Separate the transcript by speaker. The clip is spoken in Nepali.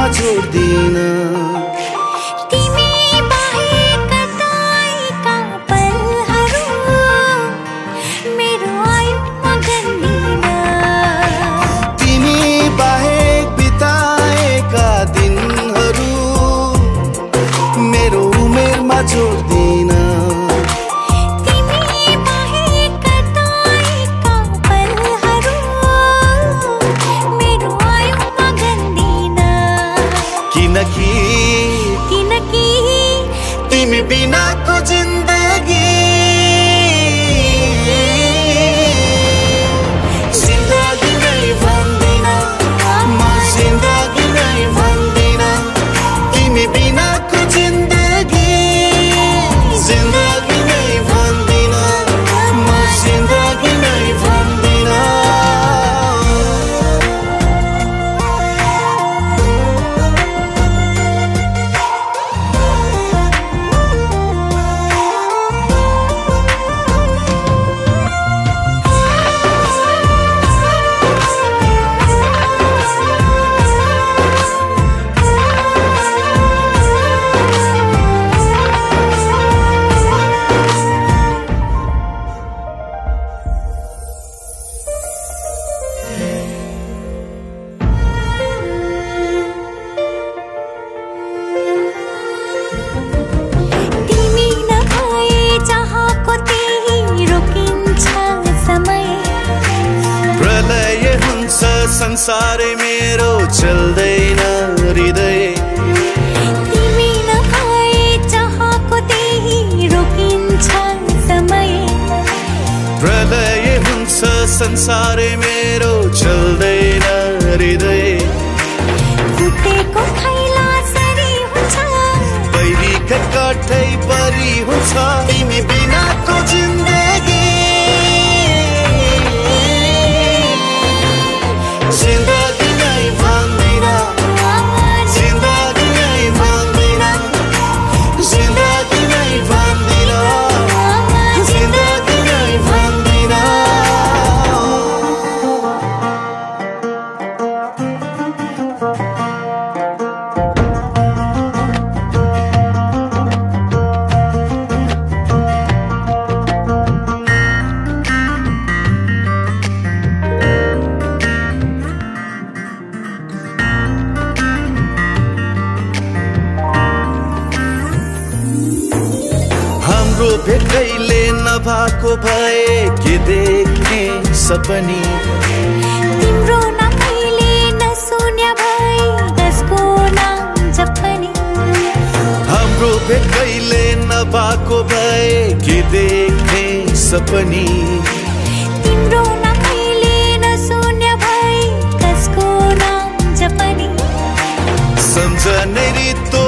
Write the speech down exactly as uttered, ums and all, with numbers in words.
Speaker 1: छोड्दिन।
Speaker 2: तिमी बाहेक कताएका पलहरू मेरो आयुमा गन्दिन।
Speaker 1: तिमी बाहेक बिताएका दिनहरू मेरो उमेरमा छोड्दिन।
Speaker 2: तिमी बाहेक कताएका पलहरू मेरो आयुमा गन्दिन।
Speaker 1: किनकि
Speaker 2: किनकि
Speaker 1: तिमी बिनाको जिन्दगी जिन्दगी नै भन्दिन, म जिन्दगी नै भन्दिन। तिमी बिनाको जिन्दगी जिन्दगी नै भन्दिन, म जिन्दगी नै भन्दिन।
Speaker 2: तिमी नभए जहाँको त्यही रोकिन्छ समय।
Speaker 1: प्रलय हुन्छ संसारै मेरो चल्दैन हृदय।
Speaker 2: तिमी नभए जहाँको त्यही रोकिन्छ समय।
Speaker 1: प्रलय हुन्छ संसारै मेरो चल्दैन हृदय।
Speaker 2: फुटेको खैला सरी हुन्छ,
Speaker 1: पहिरीका कठै परी हुन्छ। तिमी बिनाको जिन्दगी जिन्दगी नै भन्दिन, जिन्दगी नै भन्दिन, जिन्दगी नै भन्दिन, जिन्दगी नै भन्दिन। हाम्रो भेटैले नभएको भए के देख्ने सपनी।
Speaker 2: तिम्रो नामैले नसुन्या भए कसको नाम जपनी।
Speaker 1: हाम्रो भेटैले नभएको भए के देख्ने सपनी।
Speaker 2: तिम्रो नामैले नसुन्या भए कसको नाम जपनी।
Speaker 1: सम्झने रितो